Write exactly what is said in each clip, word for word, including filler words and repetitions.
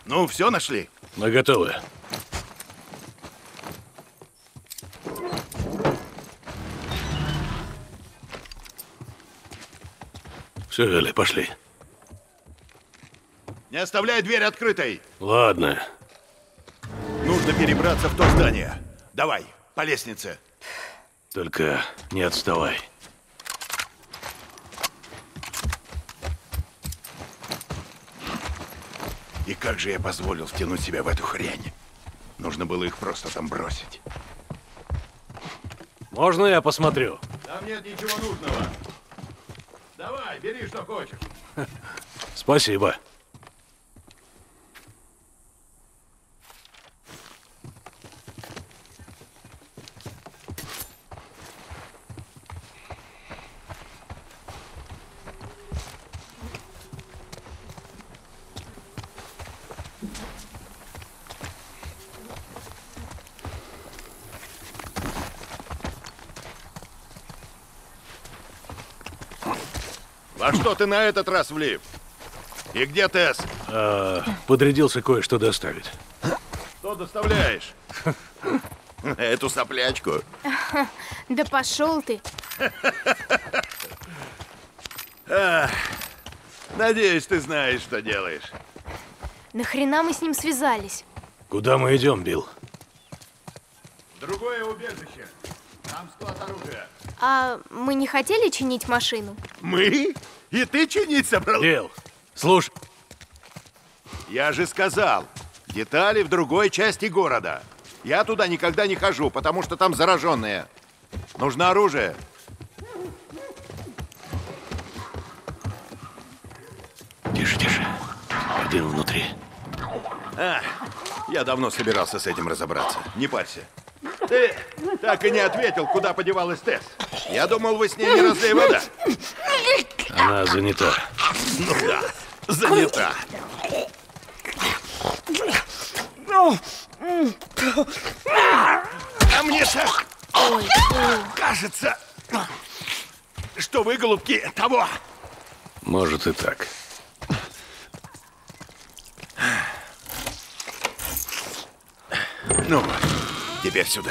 Ну, все нашли? Мы готовы. Все, Элли, пошли. Не оставляй дверь открытой. Ладно. Нужно перебраться в то здание. Давай, по лестнице. Только не отставай. И как же я позволил втянуть себя в эту хрень? Нужно было их просто там бросить. Можно я посмотрю? Там нет ничего нужного. Давай, бери, что хочешь. Спасибо. А что ты на этот раз влип? И где Тесс? А, подрядился кое-что доставить. Что доставляешь? Эту соплячку. Да пошел ты. Надеюсь, ты знаешь, что делаешь. Нахрена мы с ним связались? Куда мы идем, Билл? Другое убежище. Там склад оружия. А мы не хотели чинить машину? Мы? И ты чинить собрал? Билл, слушай. Я же сказал, детали в другой части города. Я туда никогда не хожу, потому что там зараженные. Нужно оружие. Тише, тише. Один внутри. А, я давно собирался с этим разобраться. Не парься. Ты так и не ответил, куда подевалась Тесс. Я думал, вы с ней не разлей вода. Она занята. Ну да, занята. А мне-то кажется, что вы, голубки, того. Может и так. Ну, теперь сюда.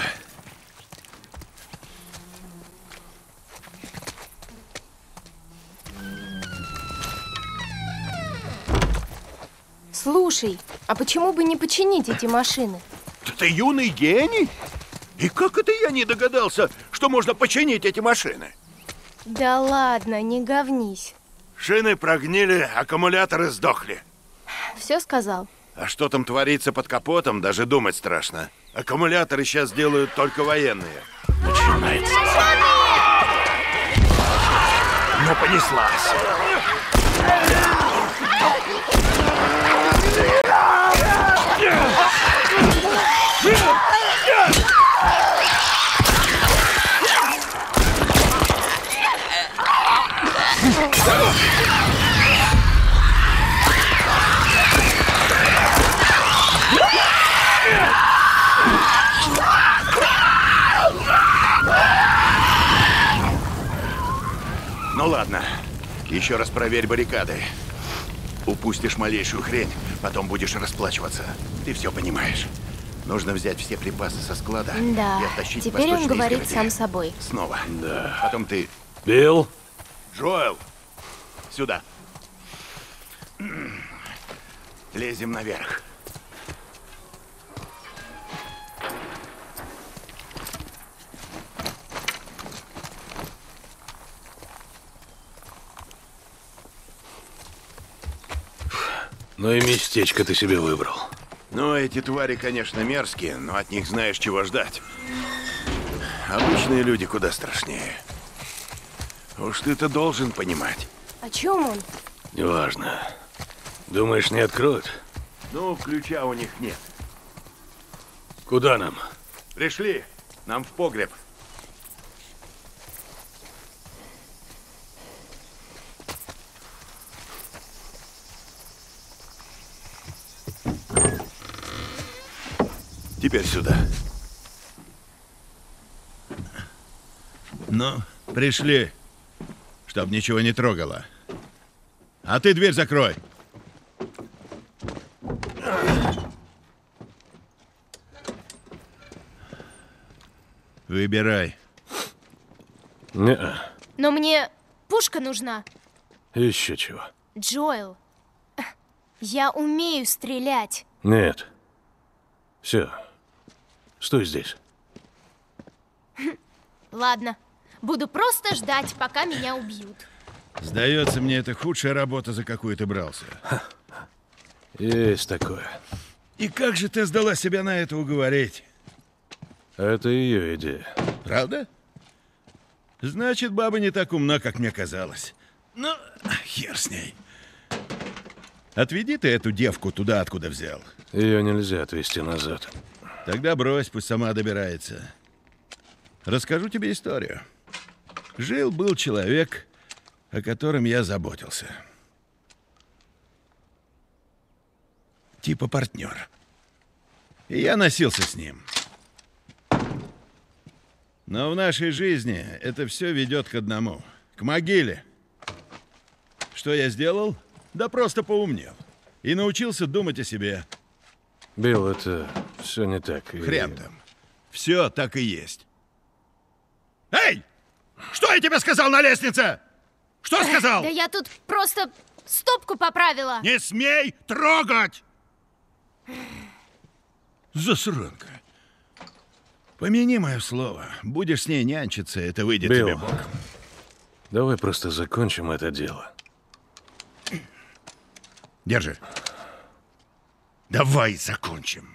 Слушай, а почему бы не починить эти машины? Ты юный гений? И как это я не догадался, что можно починить эти машины? Да ладно, не говнись. Шины прогнили, аккумуляторы сдохли. Все сказал? А что там творится под капотом, даже думать страшно. Аккумуляторы сейчас делают только военные. Начинается. Ну, понеслась. Ну ладно, еще раз проверь баррикады. Упустишь малейшую хрень, потом будешь расплачиваться. Ты все понимаешь. Нужно взять все припасы со склада Да, и оттащить теперь он говорит изгороди. сам собой. Снова. Да. Потом ты... Билл? Джоэл, сюда. Лезем наверх. Ну и местечко ты себе выбрал. Ну, эти твари, конечно, мерзкие, но от них знаешь, чего ждать. Обычные люди куда страшнее. Уж ты-то должен понимать. О чем он? Неважно. Думаешь, не откроют? Ну, ключа у них нет. Куда нам? Пришли. Нам в погреб. Теперь сюда. Ну, пришли. Чтоб ничего не трогало. А ты дверь закрой. Выбирай. Не-а. Но мне пушка нужна. Еще чего. Джоэл, я умею стрелять. Нет. Все. Стой здесь. Ладно, буду просто ждать, пока меня убьют. Сдается мне, это худшая работа, за какую ты брался. Есть такое. И как же ты сдала себя на это уговорить? Это ее идея. Правда? Значит, баба не так умна, как мне казалось. Ну, хер с ней. Отведи ты эту девку туда, откуда взял. Ее нельзя отвезти назад. Тогда брось, пусть сама добирается. Расскажу тебе историю. Жил-был человек, о котором я заботился. Типа партнер. И я носился с ним. Но в нашей жизни это все ведет к одному. К могиле. Что я сделал? Да просто поумнел. И научился думать о себе. Билл, это все не так. И... Хрен там. Все так и есть. Эй! Что я тебе сказал на лестнице? Что сказал? Да я тут просто стопку поправила. Не смей трогать! Засранка. Помяни мое слово. Будешь с ней нянчиться, это выйдет Билл, тебе боком. давай просто закончим это дело. Держи. Давай закончим.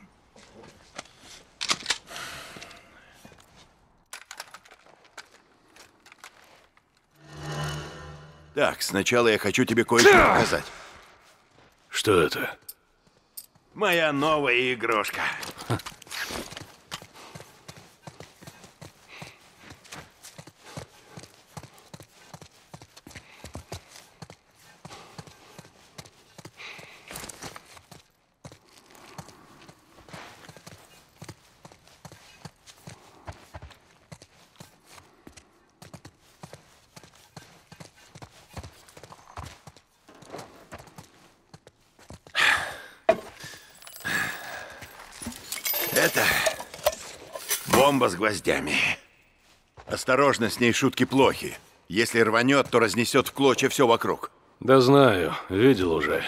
Так, сначала я хочу тебе кое-что показать. Что это? Моя новая игрушка. Это бомба с гвоздями. Осторожно, с ней шутки плохи. Если рванет, то разнесет в клочья все вокруг. Да знаю, видел уже.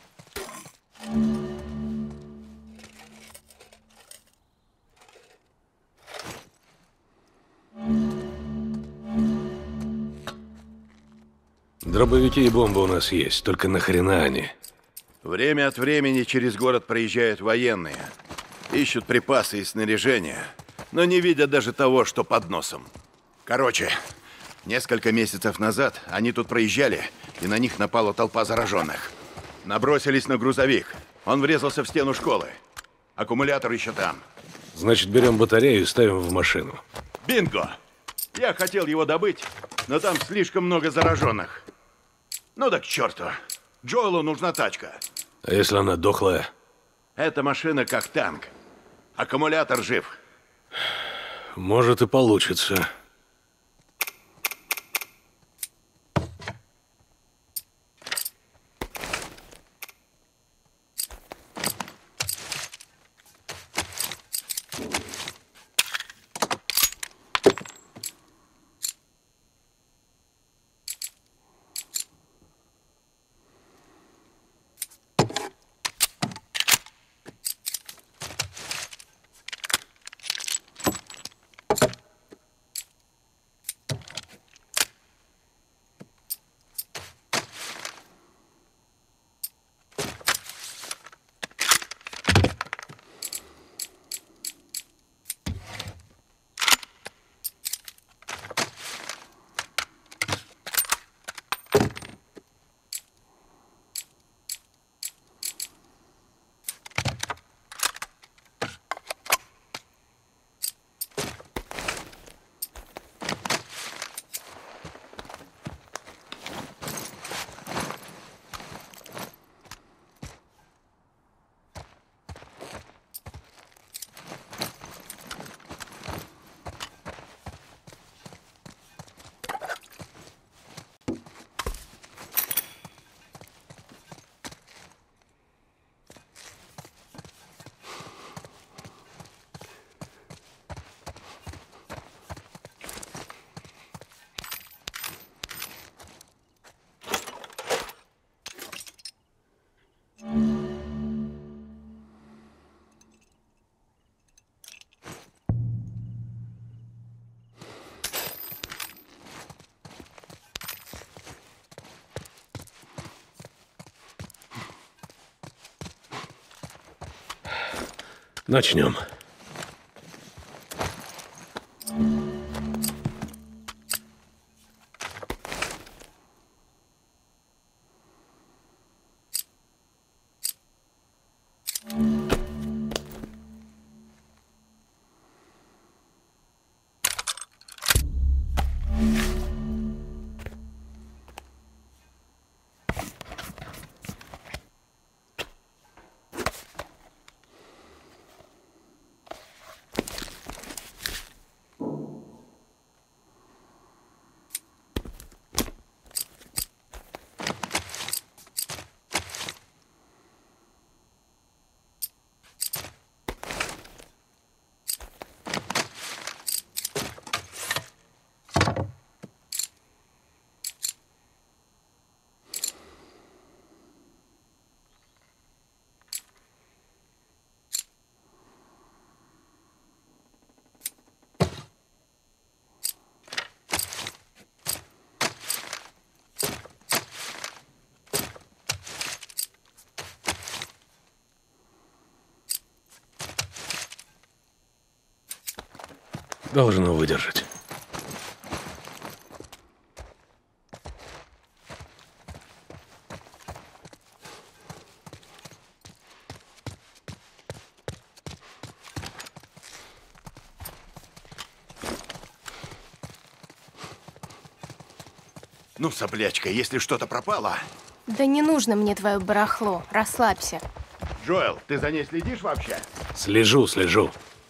Дробовики и бомбы у нас есть, только нахрена они? Время от времени через город проезжают военные. Ищут припасы и снаряжение, но не видят даже того, что под носом. Короче, несколько месяцев назад они тут проезжали, и на них напала толпа зараженных. Набросились на грузовик. Он врезался в стену школы. Аккумулятор еще там. Значит, берем батарею и ставим в машину. Бинго! Я хотел его добыть, но там слишком много зараженных. Ну да к черту. Джоэлу нужна тачка. А если она дохлая? Эта машина как танк. Аккумулятор жив. Может и получится. Начнем. Должно выдержать. Ну, соплячка, если что-то пропало... Да не нужно мне твое барахло. Расслабься. Джоэл, ты за ней следишь вообще? Слежу, слежу.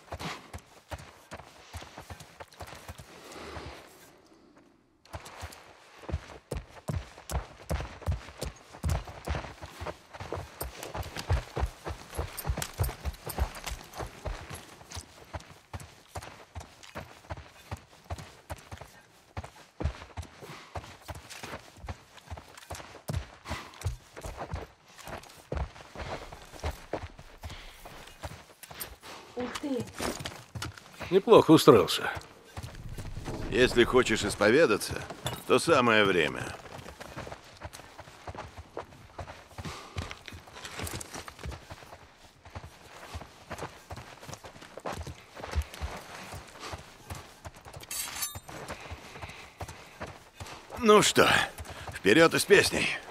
Ух ты. Неплохо устроился. Если хочешь исповедаться, то самое время. Ну что, вперед и с песней.